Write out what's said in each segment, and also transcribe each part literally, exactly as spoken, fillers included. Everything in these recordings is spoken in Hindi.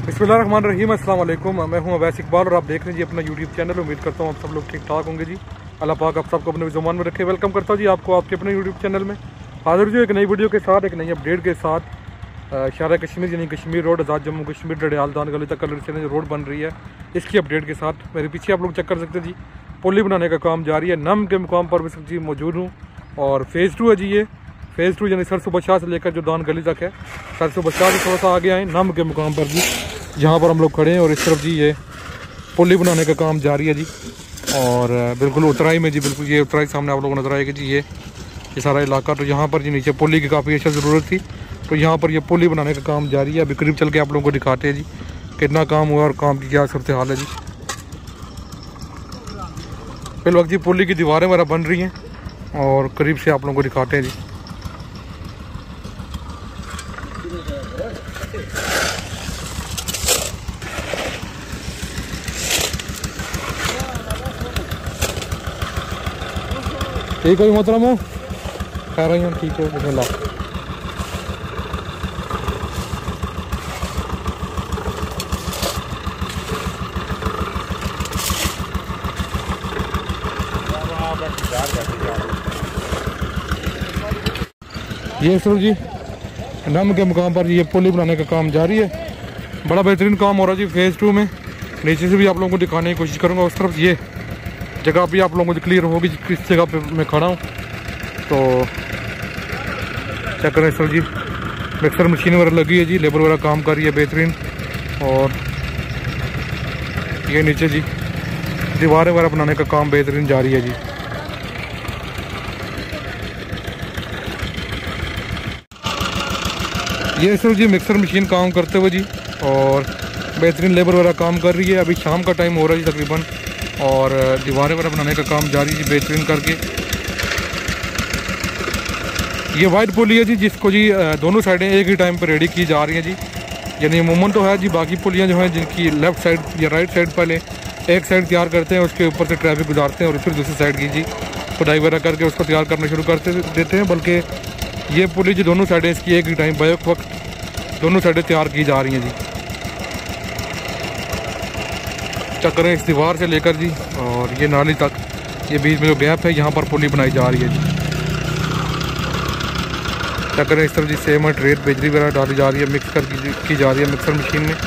बिस्मिल्लाहिर्रहमानिर्रहीम, अस्सलाम वालेकुम। मैं हूं अवैस इकबाल और आप देख रहे हैं जी अपना यूट्यूब चैनल। उम्मीद करता हूं आप सब लोग ठीक ठाक होंगे जी। अल्लाह पाक आप सबको अपने ज़ुबान में रखे। वेलकम करता हूं जी आपको आपके अपने यूट्यूब चैनल में। हाजिर जो एक नई वीडियो के साथ, एक नई अपडेट के साथ। शारा कश्मीर यानी कश्मीर रोड आज़ाद जम्मू कश्मीर डडियाल दान गली तक कलर से जो रोड बन रही है, इसकी अपडेट के साथ मेरे पीछे आप लोग चेक कर सकते हैं जी। पुली बनाने का काम जारी है। नम के मुकाम पर मैं जी मौजूद हूँ और फेज़ टू है जी। ये फेज़ टू यानी सरसों बशाह से लेकर जो दान गली तक है, सरसों बशाह से थोड़ा सा आगे आए नम के मुकाम पर जी, जहाँ पर हम लोग खड़े हैं। और इस तरफ जी ये पुली बनाने का काम जारी है जी। और बिल्कुल उतराई में जी, बिल्कुल ये उतराई सामने आप लोगों को नजर आएगी जी। ये ये सारा इलाका, तो यहाँ पर जी नीचे पुली की काफ़ी अच्छा ज़रूरत थी, तो यहाँ पर ये पुली बनाने का काम जारी है। अभी करीब चल के आप लोगों को दिखाते हैं जी कितना काम हुआ और काम की क्या सूरत हाल है जी। फिल वक्त जी पुली की दीवारें वगैरह बन रही हैं और करीब से आप लोगों को दिखाते हैं जी। ठीक है मोहतरम हो, खा रही हूँ, ठीक है बिस्मिल्लाह। ये सर जी नम के मुकाम पर ये पुली बनाने का काम जारी है। बड़ा बेहतरीन काम हो रहा है जी फेज़ टू में। नीचे से भी आप लोगों को दिखाने की कोशिश करूँगा। उस तरफ ये जगह भी आप लोगों को क्लियर होगी किस जगह पे मैं खड़ा हूँ, तो चेक करें सर जी। मिक्सर मशीन वगैरह लगी है जी, लेबर वगैरह काम कर रही है बेहतरीन। और ये नीचे जी दीवारें वगैरह बनाने का काम बेहतरीन जारी है जी। ये सर जी मिक्सर मशीन काम करते हुए जी, और बेहतरीन लेबर वगैरह काम कर रही है। अभी शाम का टाइम हो रहा है जी तकरीबन, और दीवारें वगैरह बनाने का काम जारी जी बेहतरीन करके। ये वाइट पुली है जी, जिसको जी दोनों साइडें एक ही टाइम पर रेडी की जा रही हैं जी। यानी अमूमन तो है जी, बाकी पुलियाँ जो हैं जिनकी लेफ़्ट साइड या राइट साइड पहले एक साइड तैयार करते हैं, उसके ऊपर से ट्रैफिक गुजारते हैं और फिर दूसरी साइड की जी खुदाई वगैरह करके उसको तैयार करना शुरू करते देते हैं। बल्कि ये पुली जी दोनों साइडें इसकी एक ही टाइम बैक वक्त दोनों साइडें तैयार की जा रही हैं जी। चक्कर इस दीवार से लेकर जी और ये नाली तक, ये बीच में जो गैप है यहाँ पर पुली बनाई जा रही है जी। चक्कर इस तरफ जी सीमेंट रेत बेजरी वगैरह डाली जा रही है, मिक्स कर की जा रही है मिक्सर मशीन में।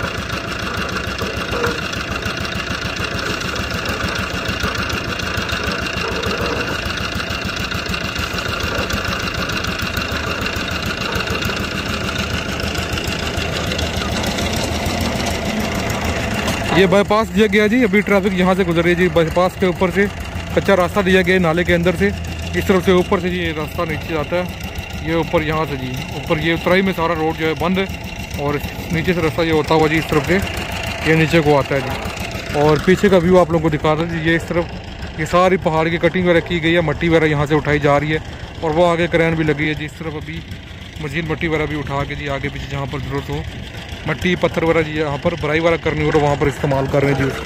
ये बाईपास दिया गया जी, अभी ट्रैफिक यहाँ से गुजर रही है जी। बाईपास के ऊपर से कच्चा रास्ता दिया गया है नाले के अंदर से, इस तरफ से ऊपर से जी ये रास्ता नीचे जाता है। ये ऊपर यहाँ से जी ऊपर ये उतराई में सारा रोड जो है बंद है, और नीचे से रास्ता ये होता हुआ जी इस तरफ से ये नीचे को आता है जी। और पीछे का व्यू आप लोगों को दिखा रहा है जी। ये इस तरफ ये सारी पहाड़ की कटिंग वगैरह की गई है, मट्टी वगैरह यहाँ से उठाई जा रही है, और वो आगे क्रेन भी लगी है जी। इस तरफ अभी मशीन मट्टी वगैरह भी उठा के जी आगे पीछे जहाँ पर ज़रूरत हो मट्टी पत्थर वगैरह जी यहाँ पर भराई वगैरह करनी हो तो वहाँ पर इस्तेमाल कर रहे हैं जी उसको।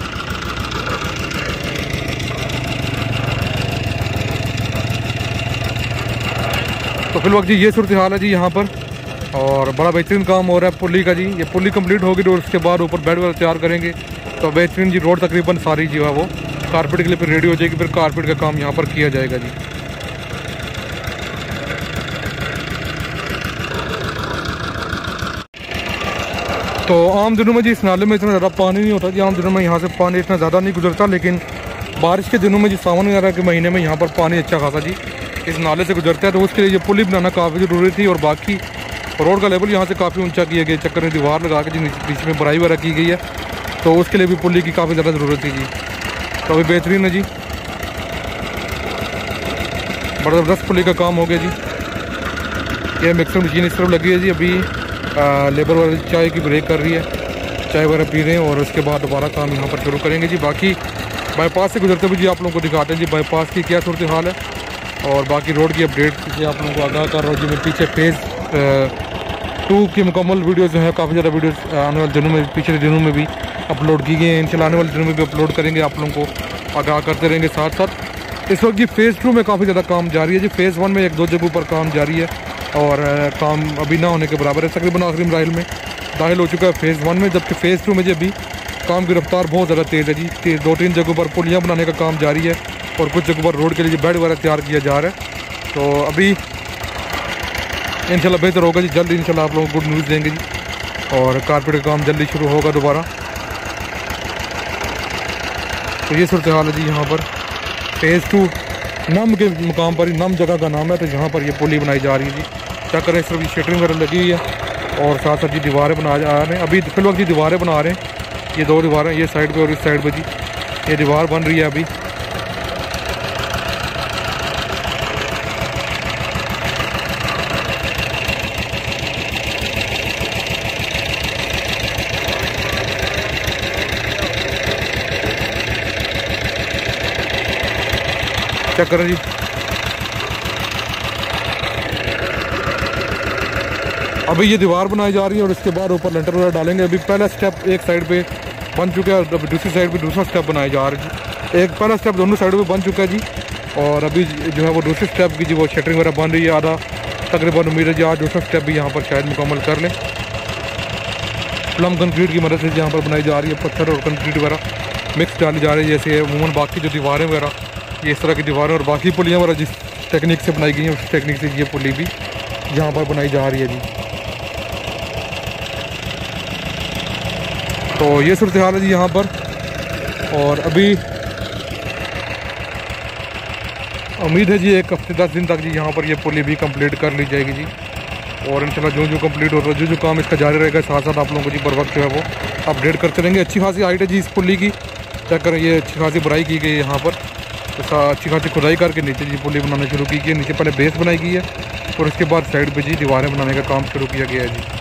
तो फिल वक्त जी ये सूरत हाल है जी यहाँ पर, और बड़ा बेहतरीन काम हो रहा है पुली का जी। ये पुली कंप्लीट होगी तो उसके बाद ऊपर बेड वगैरह तैयार करेंगे, तो बेहतरीन जी रोड तकरीबन सारी जो है वो कारपेट के लिए फिर रेडी हो जाएगी। फिर कारपेट का काम यहाँ पर किया जाएगा जी। तो आम दिनों में जी इस नाले में इतना ज़्यादा पानी नहीं होता जी। आम दिनों में यहाँ से पानी इतना ज़्यादा नहीं गुजरता, लेकिन बारिश के दिनों में जी सावन वगैरह के महीने में यहाँ पर पानी अच्छा खासा जी इस नाले से गुजरता है, तो उसके लिए ये पुली बनाना काफ़ी ज़रूरी थी। और बाकी रोड का लेवल यहाँ से काफ़ी ऊंचा किया गया, चक्कर में दीवार लगा के जी बीच में बराई वगैरह की गई है, तो उसके लिए भी पुली की काफ़ी ज़्यादा ज़रूरत थी जी। तो अभी बेहतरीन है जी, बड़ा ज़बरदस्त पुली का काम हो गया जी। ये मिक्सर मशीन इस तरफ लगी है जी। अभी लेबर वाले चाय की ब्रेक कर रही है, चाय वगैरह पी रहे हैं, और उसके बाद दोबारा काम यहाँ पर शुरू करेंगे जी। बाकी बाईपास से गुजरते हुए जी आप लोगों को दिखाते हैं जी बाईपास की क्या सूरत हाल है, और बाकी रोड की अपडेट से आप लोगों को आगाह कर रहा हूँ जी। मैं पीछे फेज़ टू की मुकम्मल वीडियोज़ जो है काफ़ी ज़्यादा वीडियोज़ आने वाले दिनों में, पिछले दिनों में भी अपलोड की गई हैं, इंशाल्लाह आने वाले दिनों में भी अपलोड करेंगे, आप लोगों को आगाह करते रहेंगे साथ साथ। इस वक्त जी फेज़ टू में काफ़ी ज़्यादा काम जारी है जी। फेज़ वन में एक दो जगहों पर काम जारी है, और काम अभी ना होने के बराबर है तकरीबन आखिरी मराहिल में, दाखिल हो चुका है फेज़ वन में, जबकि फ़ेज़ टू में जी अभी काम की रफ्तार बहुत ज़्यादा तेज़ है जी। दो तीन जगहों पर पुलियाँ बनाने का काम जारी है और कुछ जगहों पर रोड के लिए बेड वगैरह तैयार किया जा रहा है। तो अभी इंशाल्लाह बेहतर होगा जी, जल्दी इंशाल्लाह आप लोगों को गुड न्यूज़ देंगे जी और कारपेट का काम जल्दी शुरू होगा दोबारा। तो ये सूरत हाल है जी यहाँ पर फ़ेज़ टू नम के मुकाम पर ही, नम जगह का नाम है, तो यहाँ पर ये पुली बनाई जा रही है जी। क्या करें, सिर्फ शटरिंग वगैरह लगी हुई है और साथ साथ जी दीवारें बना जा रहे हैं। अभी फिलहाल जी दीवारें बना रहे हैं, ये दो दीवारें ये साइड पे और इस साइड पे जी ये दीवार बन रही है अभी। चेक करें जी, अभी ये दीवार बनाई जा रही है और इसके बाद ऊपर लेंटर वगैरह डालेंगे। अभी पहला स्टेप एक साइड पे बन चुका है, अभी दूसरी साइड पे दूसरा स्टेप बनाया जा रहा है जी। एक पहला स्टेप दोनों साइडों पे बन चुका है जी और अभी जो है वो दूसरे स्टेप की जी वो शटरिंग वगैरह बन रही है। आधा तकरीबन उम्मीद है जी आज दूसरा स्टेप भी यहाँ पर शायद मुकम्मल कर लें। प्लम कंक्रीट की मदद से यहाँ पर बनाई जा रही है, पत्थर और कंक्रीट वगैरह मिक्स डाली जा रही है। जैसे अमूमन बाकी जो दीवारें वगैरह ये इस तरह की दीवारें और बाकी पुलियाँ वगैरह जिस टेक्निक से बनाई गई हैं उस टेक्निक से ये पुली भी यहाँ पर बनाई जा रही है जी। तो ये सूरत हाल है जी यहाँ पर और अभी उम्मीद है जी एक हफ्ते दस दिन तक जी यहाँ पर ये पुली भी कंप्लीट कर ली जाएगी जी। और इंशाल्लाह जो जो कंप्लीट हो रहा है, जो जो काम इसका जारी रहेगा, साथ साथ आप लोगों को जी बर वक्त जो है वो अपडेट करते रहेंगे। अच्छी खासी हाइट है जी इस पुली की, चेक करें ये अच्छी खासी बढ़ाई की गई है यहाँ पर। तो अच्छी खासी खुदाई करके नीचे जी पुली बनाना शुरू की गई है। नीचे पहले बेस बनाई गई है और उसके बाद साइड पे जी दीवारें बनाने का काम शुरू किया गया है जी।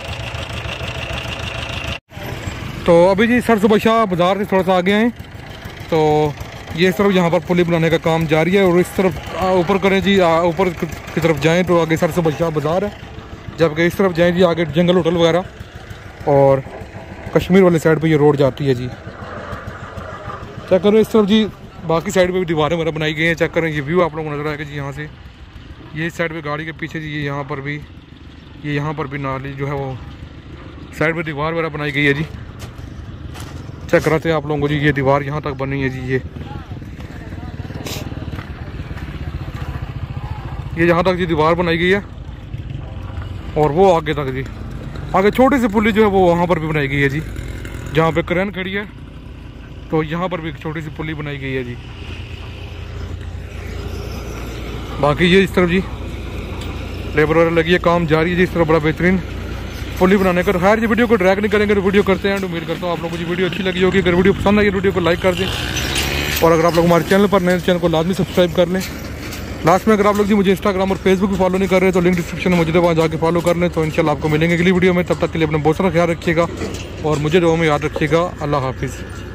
तो अभी जी सर सुबह शाह बाज़ार से थोड़ा सा आगे हैं, तो ये इस तरफ यहाँ पर पुली बनाने का काम जारी है। और इस तरफ ऊपर करें जी, ऊपर की तरफ जाएँ तो आगे सर सुबह शाह बाज़ार है, जबकि इस तरफ जाएँ जी आगे जंगल होटल वगैरह और कश्मीर वाली साइड पे ये रोड जाती है जी। चेक करें इस तरफ जी बाकी साइड पे भी दीवारें वगैरह बनाई गई हैं। चेक करें ये व्यू आप लोगों को नज़र आएगा जी यहाँ से। ये इस साइड पे गाड़ी के पीछे जी ये यहाँ पर भी ये यहाँ पर भी नाली जो है वो साइड पे दीवार वगैरह बनाई गई है जी। चेक कराते हैं आप लोगों को जी, ये दीवार यहाँ तक बनी है जी। ये ये यहाँ तक जी दीवार बनाई गई है और वो आगे तक जी, आगे छोटी सी पुली जो है वो वहाँ पर भी बनाई गई है जी। जहाँ पे क्रेन खड़ी है तो यहाँ पर भी एक छोटी सी पुली बनाई गई है जी। बाकी ये इस तरफ जी लेबर वगैरह लगी है, काम जारी है जी। इस तरफ बड़ा बेहतरीन पुली बनाने का। खैर ये वीडियो को ड्रैग नहीं करेंगे, तो वीडियो करते हैं। उम्मीद करता हूँ आप लोगों को वीडियो अच्छी लगी होगी। अगर वीडियो पसंद आई वीडियो को लाइक कर दें और अगर आप लोग हमारे चैनल पर नए चैनल को लाजमी सब्सक्राइब कर लें। लास्ट में अगर आप लोग जी मुझे इंस्टाग्राम और फेसबुक पर फॉलो नहीं कर रहे तो लिंक डिस्क्रिप्शन में मौजूद है, वहाँ जाके फॉलो कर लें। तो इंशाल्लाह आपको मिलेंगे अगली वीडियो में। तब तक के लिए अपना बहुत सारा ख्याल रखिएगा और मुझे दुआ में याद रखिएगा। अल्लाह हाफिज़।